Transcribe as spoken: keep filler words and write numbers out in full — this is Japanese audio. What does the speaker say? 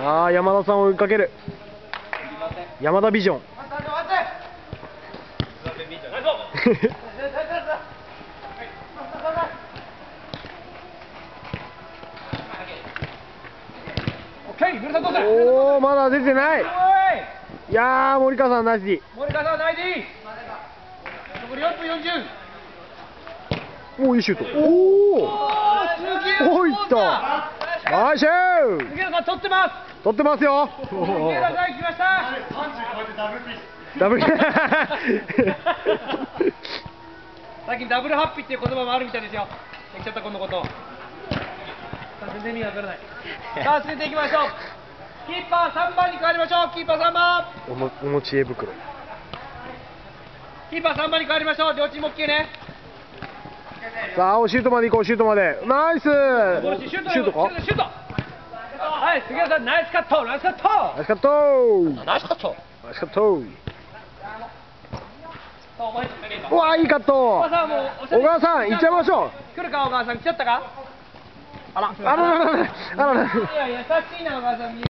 ああ、山田さんを追いかける山田ビジョン。おお、まだ出てない。いやー、森川さんナイスディ。 森川さんナイスディ。残りよんぷんよんじゅう。 おお、いいシュート。おお、おいった。ナイスシュート。 杉浦さん取ってます。 取ってますよ。 杉浦さん行きました。 ダブル最近ダブルハッピーっていう言葉もあるみたいですよ。できちゃったこのこと。全然意味わからない。さあ、続いていきましょう。キーパーさんばんに変わりましょう。キーパーさんばん。 おも、おもちえ袋。 キーパーさんばんに変わりましょう。両チーム OK ね。 さあ、シュートまで行こう。シュートまで。ナイス。シュートか。シュート。はい、杉浦さん、ナイスカット。ナイスカット。 ナイスカット。 ナイスカット。 ナイスカット。うわ、いいカット。小川さん、行っちゃいましょう。 来るか、小川さん、来ちゃったか。あら。 あらららららら。 いや、優しいな、小川さん。